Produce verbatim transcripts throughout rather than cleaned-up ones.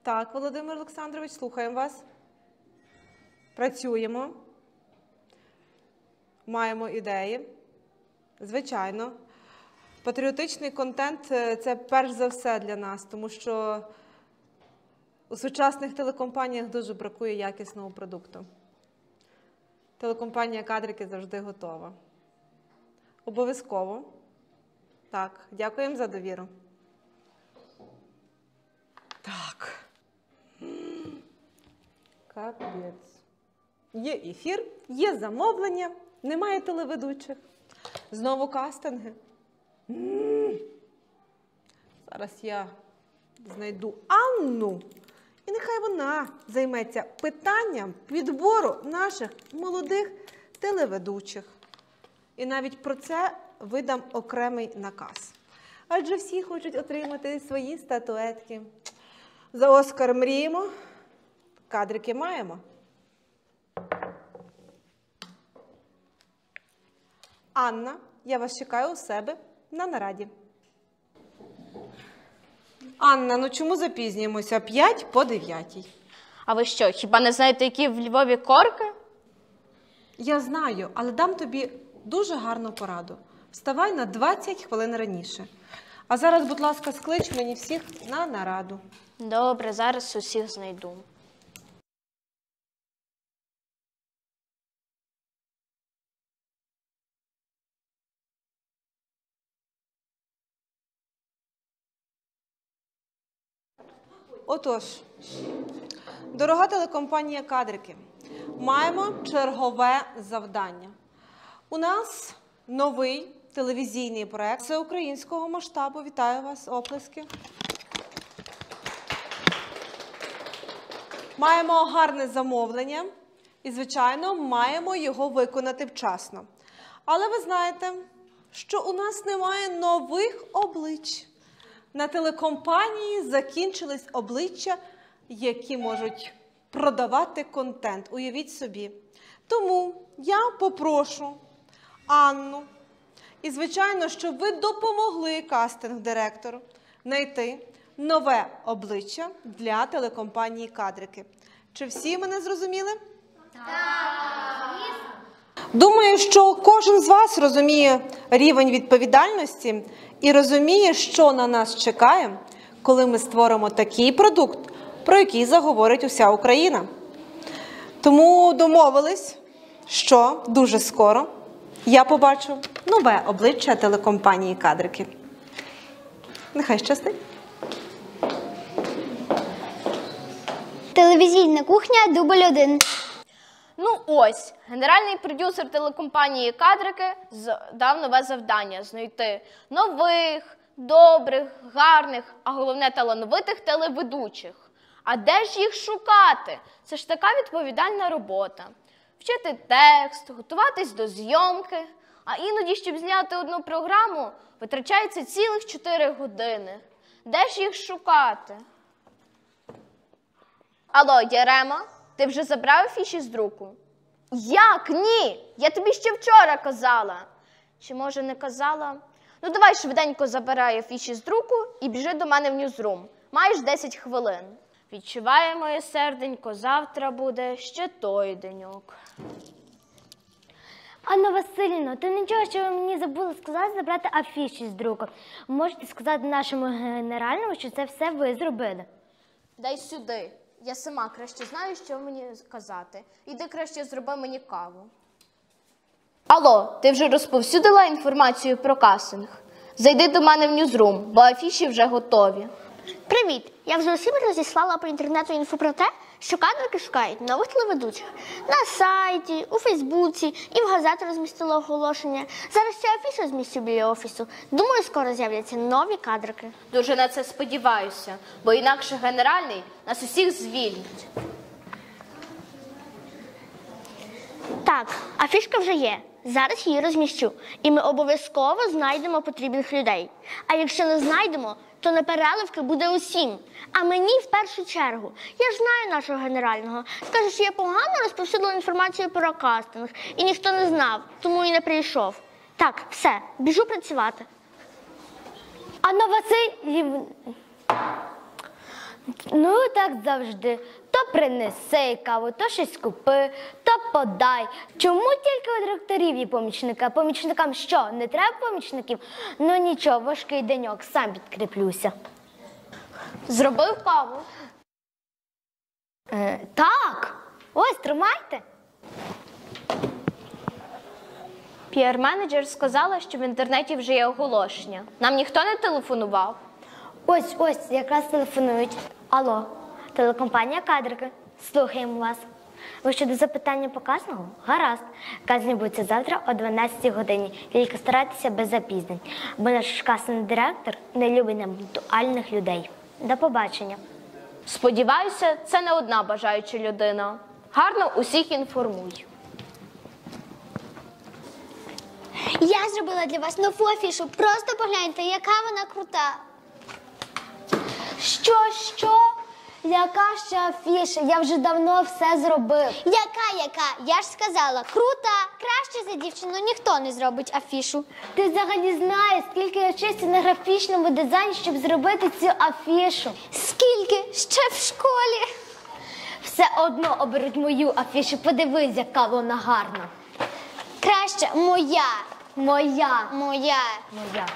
Так, Володимир Олександрович, слухаємо вас. Працюємо. Маємо ідеї. Звичайно. Патріотичний контент – це перш за все для нас, тому що у сучасних телекомпаніях дуже бракує якісного продукту. Телекомпанія «Кадрики» завжди готова. Обов'язково. Так, дякуємо за довіру. Так. Капець. Є ефір, є замовлення, немає телеведучих. Знову кастинги. Зараз я знайду Анну, і нехай вона займеться питанням підбору наших молодих телеведучих. І навіть про це видам окремий наказ. Адже всі хочуть отримати свої статуетки. За Оскар мріємо, кадрики маємо. Анна, я вас чекаю у себе на нараді. Анна, ну чому запізнюємося? П'ять по дев'ятій. А ви що, хіба не знаєте, які в Львові корки? Я знаю, але дам тобі дуже гарну пораду. Вставай на двадцять хвилин раніше. А зараз, будь ласка, склич мені всіх на нараду. Добре, зараз усіх знайду. Отож, дорога телекомпанія «Кадрики», маємо чергове завдання. У нас новий телевізійний проект всеукраїнського масштабу. Вітаю вас, оплески. Маємо гарне замовлення і, звичайно, маємо його виконати вчасно. Але ви знаєте, що у нас немає нових облич. На телекомпанії закінчились обличчя, які можуть продавати контент. Уявіть собі. Тому я попрошу Анну, і, звичайно, щоб ви допомогли кастинг-директору знайти нове обличчя для телекомпанії «Кадрики». Чи всі мене зрозуміли? Так. Думаю, що кожен з вас розуміє рівень відповідальності і розуміє, що на нас чекає, коли ми створимо такий продукт, про який заговорить уся Україна. Тому домовились, що дуже скоро я побачу нове обличчя телекомпанії «Кадрики». Нехай щастить. Телевізійна кухня, дубль один. Ну ось, генеральний продюсер телекомпанії «Кадрики» дав нове завдання – знайти нових, добрих, гарних, а головне талановитих телеведучих. А де ж їх шукати? Це ж така відповідальна робота. Вчити текст, готуватись до зйомки, а іноді, щоб зняти одну програму, витрачається цілих чотири години. Де ж їх шукати? Алло, Ярема, ти вже забрав афіші з друку? Як? Ні! Я тобі ще вчора казала. Чи, може, не казала? Ну, давай швиденько забирай афіші з друку і біжи до мене в ньюзрум. Маєш десять хвилин. Відчуває моє серденько, завтра буде ще той деньок. Анна Василівна, ти нічого, що ви мені забули сказати, забрати афіші з друку. Можете сказати нашому генеральному, що це все ви зробили. Дай сюди. Я сама краще знаю, що мені казати. Іди краще зроби мені каву. Алло, ти вже розповсюдила інформацію про кастинг? Зайди до мене в ньюзрум, бо афіші вже готові. Привіт! Я вже усім розіслала по інтернету інфу про те, що «Кадрики» шукають нових телеведучих. На сайті, у Фейсбуці і в газеті розмістила оголошення. Зараз ця афіша змістю біля офісу. Думаю, скоро з'являться нові «Кадрики». Дуже на це сподіваюся, бо інакше генеральний нас усіх звільнить. Так, афішка вже є. Зараз її розміщу. І ми обов'язково знайдемо потрібних людей. А якщо не знайдемо, то непереливки буде усім. А мені в першу чергу. Я ж знаю нашого генерального. Скаже, що я погано розповсюдила інформацію про кастинг. І ніхто не знав, тому і не прийшов. Так, все, біжу працювати. Анна Василівна... Ну, так завжди. То принеси каву, то щось купи, то подай. Чому тільки у директорів є помічники? А помічникам що, не треба помічників? Ну нічого, важкий деньок, сам підкріплюся. Зробив каву. Е, так, ось, тримайте. Піар-менеджер сказала, що в інтернеті вже є оголошення. Нам ніхто не телефонував. Ось, ось, якраз телефонують. Алло, телекомпанія «Кадрики». Слухаємо вас. Ви щодо запитання показного? Гаразд. Каз відбудеться завтра о дванадцятій годині. Тільки старайтеся без запізнень, бо наш касовий директор не любить непунктуальних людей. До побачення. Сподіваюся, це не одна бажаюча людина. Гарно усіх інформуй. Я зробила для вас нову афішу. Просто погляньте, яка вона крута. Що, що? Яка ще афіша? Я вже давно все зробив. Яка, яка? Я ж сказала, крута. Краще за дівчину ніхто не зробить афішу. Ти взагалі знаєш, скільки я вчився на графічному дизайні, щоб зробити цю афішу? Скільки? Ще в школі. Все одно оберуть мою афішу. Подивись, яка вона гарна. Краще моя. Моя. Моя. Моя.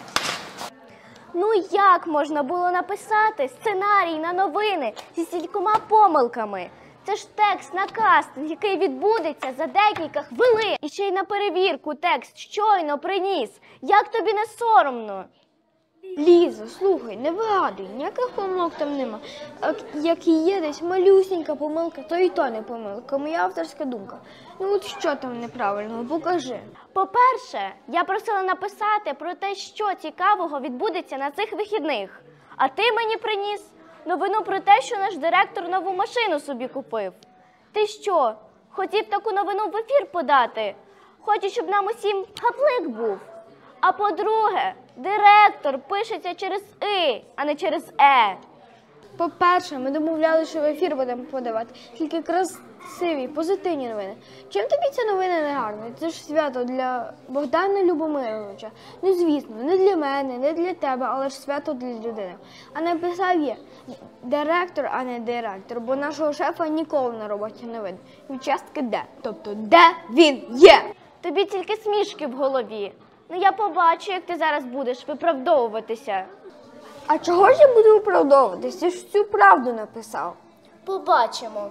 Ну як можна було написати сценарій на новини зі стількома помилками? Це ж текст на кастинг, який відбудеться за декілька хвилин. І ще й на перевірку текст щойно приніс. Як тобі не соромно? Ліза, слухай, не вигадуй, ніяких помилок там нема. Як, як і є десь малюсінька помилка, то і то не помилка. Моя авторська думка. Ну от що там неправильного, покажи. По-перше, я просила написати про те, що цікавого відбудеться на цих вихідних. А ти мені приніс новину про те, що наш директор нову машину собі купив. Ти що, хотів таку новину в ефір подати? Хочеш, щоб нам усім гаплик був? А по-друге, директор пишеться через «и», а не через «е». По-перше, ми домовлялися, що в ефір будемо подавати тільки красиві, позитивні новини. Чим тобі ця новина не гарна? Це ж свято для Богдана Любомировича. Ну, звісно, не для мене, не для тебе, але ж свято для людини. А написав є директор, а не директор, бо нашого шефа ніколи на роботі не видно. І частки де? Тобто, де він є? Тобі тільки смішки в голові. Ну я побачу, як ти зараз будеш виправдовуватися. А чого ж я буду виправдовуватись? Я ж всю правду написав. Побачимо.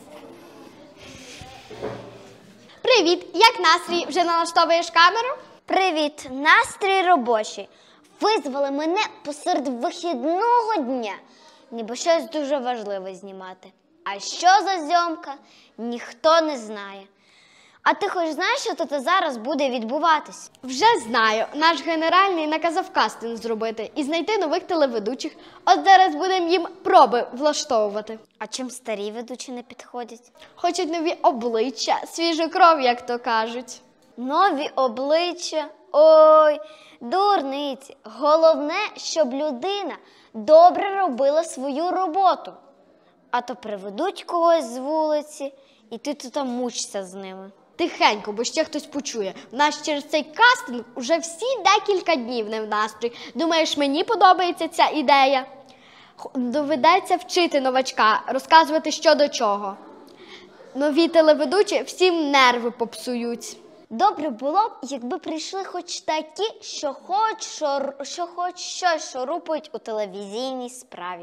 Привіт, як настрій? Вже налаштовуєш камеру? Привіт, настрій робочий. Визвали мене посеред вихідного дня. Ніби щось дуже важливе знімати. А що за зйомка, ніхто не знає. А ти хоч знаєш, що тут зараз буде відбуватись? Вже знаю. Наш генеральний наказав кастинг зробити і знайти нових телеведучих. От зараз будемо їм проби влаштовувати. А чим старі ведучі не підходять? Хочуть нові обличчя, свіжу кров, як то кажуть. Нові обличчя. Ой, дурниці. Головне, щоб людина добре робила свою роботу. А то приведуть когось з вулиці, і ти тут там мучишся з ними. Тихенько, бо ще хтось почує. В нас через цей кастинг уже всі декілька днів не в настрій. Думаєш, мені подобається ця ідея? Х- Доведеться вчити новачка, розказувати, що до чого. Нові телеведучі всім нерви попсують. Добре було б, якби прийшли хоч такі, що хоч, шор... що хоч щось шорупають у телевізійній справі.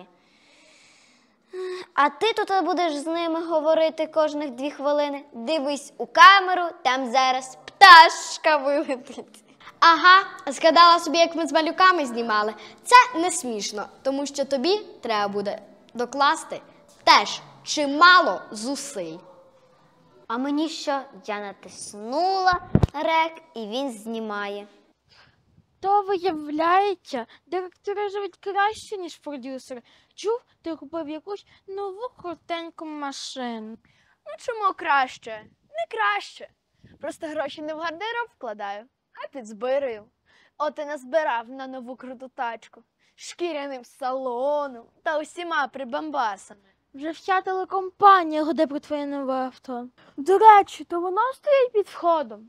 А ти тут будеш з ними говорити кожних дві хвилини. Дивись у камеру, там зараз пташка вилетить. Ага, згадала собі, як ми з малюками знімали. Це не смішно, тому що тобі треба буде докласти теж чимало зусиль. А мені що? Я натиснула рек, і він знімає. То, виявляється, директори живуть краще, ніж продюсери. Чув, ти купив якусь нову крутеньку машину. Ну чому краще? Не краще. Просто гроші не в гардероб вкладаю, а підзбираю. От і назбирав на нову круту тачку. Шкіряним салоном та усіма прибамбасами. Вже вся телекомпанія гуде про твоє нове авто. До речі, то воно стоїть під входом.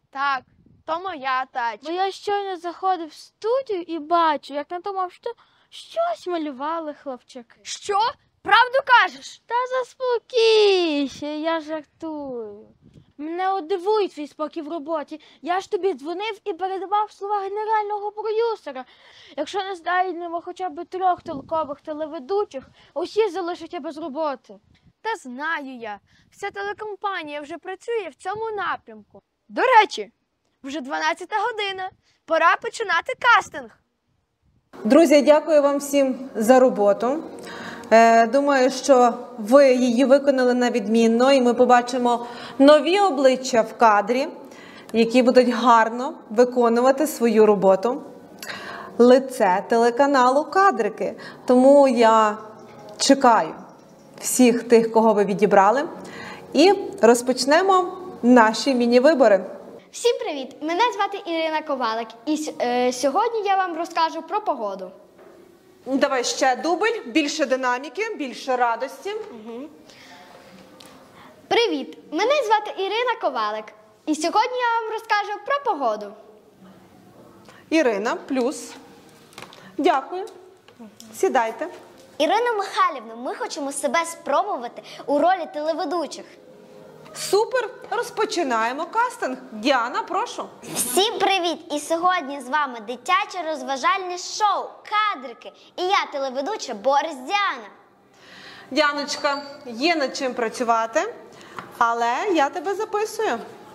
Так, то моя тачка. Бо я щойно заходив в студію і бачу, як на тому авто Щось малювали хлопчики. Що? Правду кажеш? Та заспокійся, я жартую. Мене от дивує твій спокій в роботі. Я ж тобі дзвонив і передавав слова генерального продюсера. Якщо не знайдемо хоча б трьох толкових телеведучих, усі залишаться без роботи. Та знаю я. Вся телекомпанія вже працює в цьому напрямку. До речі, вже дванадцята година. Пора починати кастинг. Друзі, дякую вам всім за роботу. Е, Думаю, що ви її виконали на відмінно, і ми побачимо нові обличчя в кадрі, які будуть гарно виконувати свою роботу. Лице телеканалу «Кадрики». Тому я чекаю всіх тих, кого ви відібрали, і розпочнемо наші міні-вибори. Всім привіт! Мене звати Ірина Ковалик, і е, сьогодні я вам розкажу про погоду. Давай ще дубль, більше динаміки, більше радості. Привіт! Мене звати Ірина Ковалик, і сьогодні я вам розкажу про погоду. Ірина, плюс. Дякую. Сідайте. Ірина Михайлівна, ми хочемо себе спробувати у ролі телеведучих. Супер! Розпочинаємо кастинг. Діана, прошу. Всім привіт! І сьогодні з вами дитяче розважальне шоу «Кадрики». І я телеведуча Борис Діана. Діаночка, є над чим працювати, але я тебе записую.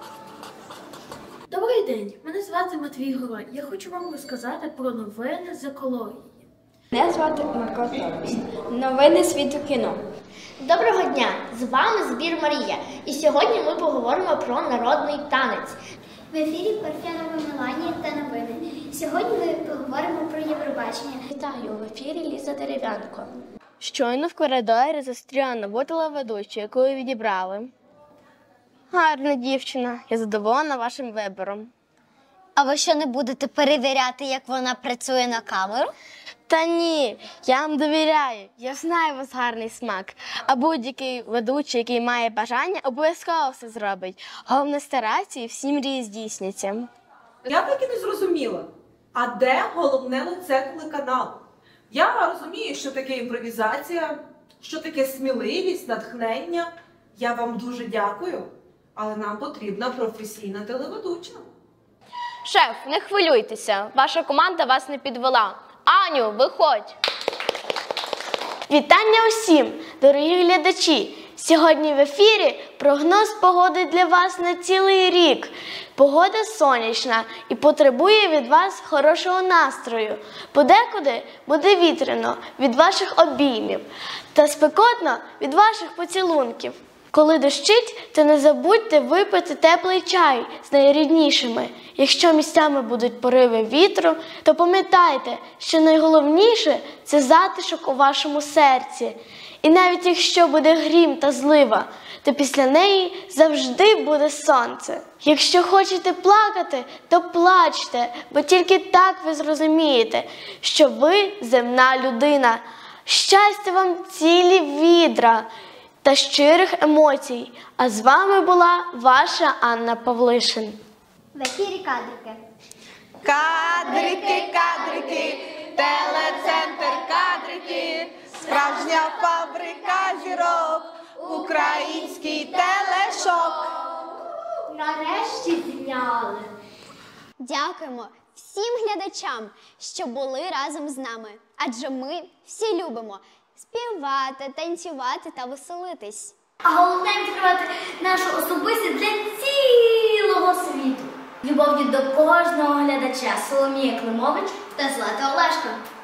Добрий день, мене звати Матвій Горой. Я хочу вам розказати про новини з екології. Мене звати Марко Тобіс. Новини світу кіно. Доброго дня! З вами збір Марія. І сьогодні ми поговоримо про народний танець. В ефірі Парфенова Меланія та новини. Сьогодні ми поговоримо про Євробачення. Вітаю, в ефірі Ліза Дерев'янко. Щойно в коридорі зустріла нову телеведучу, яку ви відібрали. Гарна дівчина. Я задоволена вашим вибором. А ви що, не будете перевіряти, як вона працює на камеру? Та ні, я вам довіряю. Я знаю у вас гарний смак. А будь-який ведучий, який має бажання, обов'язково все зробить. Головне старатися і всі мрії здійсняться. Я так і не зрозуміла, а де головне лице телеканалу? Я розумію, що таке імпровізація, що таке сміливість, натхнення. Я вам дуже дякую, але нам потрібна професійна телеведуча. Шеф, не хвилюйтеся, ваша команда вас не підвела. Аню, виходь! Вітання усім, дорогі глядачі! Сьогодні в ефірі прогноз погоди для вас на цілий рік. Погода сонячна і потребує від вас хорошого настрою. Подекуди буде вітряно від ваших обіймів та спекотно від ваших поцілунків. Коли дощить, то не забудьте випити теплий чай з найріднішими. Якщо місцями будуть пориви вітру, то пам'ятайте, що найголовніше – це затишок у вашому серці. І навіть якщо буде грім та злива, то після неї завжди буде сонце. Якщо хочете плакати, то плачте, бо тільки так ви зрозумієте, що ви земна людина. Щастя вам цілі відра та щирих емоцій. А з вами була ваша Анна Павлишин. В ефірі «Кадрики». Кадрики, кадрики, телецентр «Кадрики», справжня фабрика зірок, український телешок. Нарешті зняли. Дякуємо всім глядачам, що були разом з нами. Адже ми всі любимо співати, танцювати та веселитись. А головне відкривати нашу особистість для цілого світу. Любов'ю до кожного глядача. Соломія Климович та Злата Олешко.